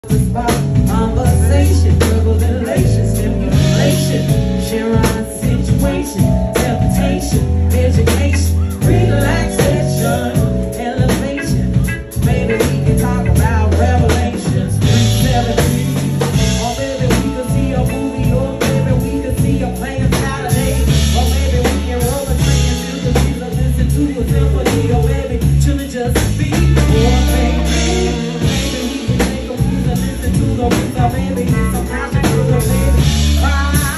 Conversation, verbal elation, stimulation, sharing situation, temptation, education, relaxation, elevation. Maybe we can talk about revelations, 317. Or maybe we can see a movie, or maybe we can see a play on Saturday. Or maybe we can roll a train to the music, listen to a symphony, or maybe chillin' just be. Or maybe we can take a music, listen to the music, maybe get some passion to the baby.